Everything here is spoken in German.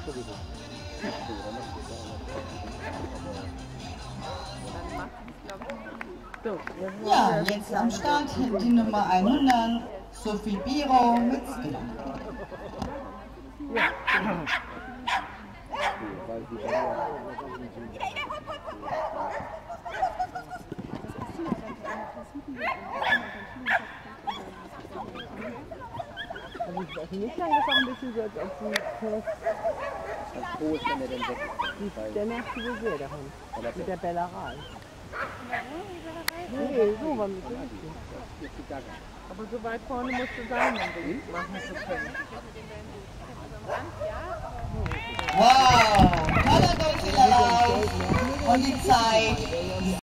Ja, jetzt am Start die Nummer 100, Sophie Biro mit Skill. Also nicht lang ist auch ein bisschen so, als ob sie fest. Wo ist denn der denn weg? Der nervt sowieso daran. Mit der Bellerei. Nee, so war mit dem. Aber so weit vorne musst du sein, um das machen zu können. Wow, toller deutscher Lauf und die Zeit